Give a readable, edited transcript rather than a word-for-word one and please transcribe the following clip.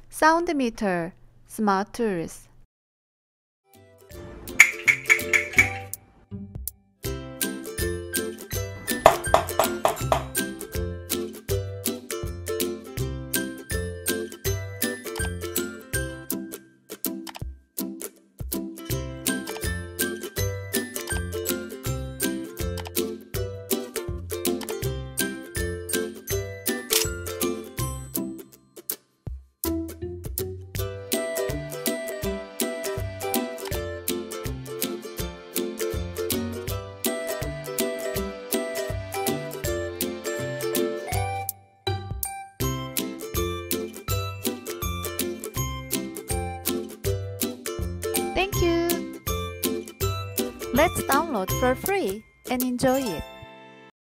Sound meter, smart tools. Thank you. Let's download for free and enjoy it.